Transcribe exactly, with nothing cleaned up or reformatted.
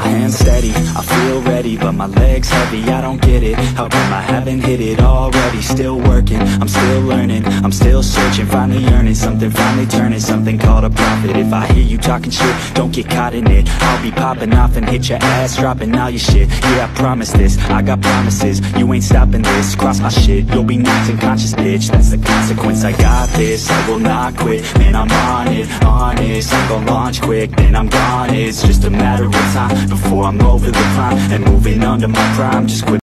hands steady, I feel ready, but my legs heavy, I don't get it. How come I haven't hit it already? Still working, I'm still learning, I'm still searching, finally earning something, finally turning something called a profit. If I hear you talking shit, don't get caught in it. I'll be popping off and hit your ass, dropping all your shit. Yeah, I promise this, I got promises, you ain't stopping this. Cross my shit, you'll be knocked unconscious, bitch. That's the consequence, I got this, I will not quit. Man, I'm on it, honest, I'm gon' launch quick, then I'm gone. It's just a matter of time before I'm over the climb and moving under my prime. Just quit